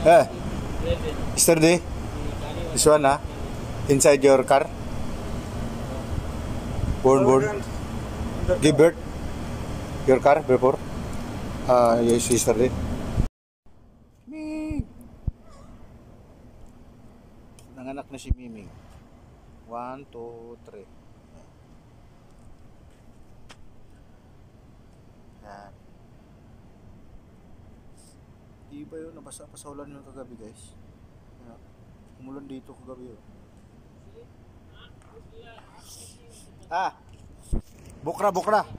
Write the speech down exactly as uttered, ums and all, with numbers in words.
Eh, yesterday, this one ah, inside your car. Born, born. Give birth your car before. Uh, yes, yesterday. Miming. Nanganak na si Miming. One, two, three. Yan. Di ba yun? Nabasa pa sa ulan yun kagabi, guys. Yan. Umulan dito kagabi yun. Ah! Bukra, bukra!